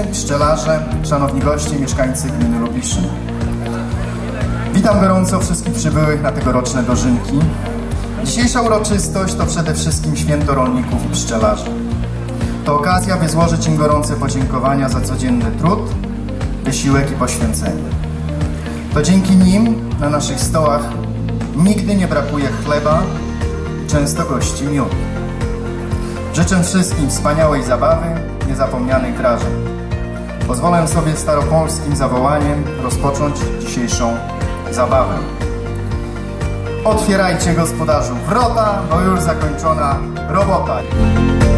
pszczelarze, szanowni goście, mieszkańcy gminy Lubiszyn. Witam gorąco wszystkich przybyłych na tegoroczne dożynki. Dzisiejsza uroczystość to przede wszystkim święto rolników i pszczelarzy. To okazja, by złożyć im gorące podziękowania za codzienny trud, wysiłek i poświęcenie. To dzięki nim na naszych stołach nigdy nie brakuje chleba i często gości miód. Życzę wszystkim wspaniałej zabawy, niezapomnianych wrażeń. Pozwolę sobie staropolskim zawołaniem rozpocząć dzisiejszą zabawę. Otwierajcie, gospodarzu, wrota, bo już zakończona robota.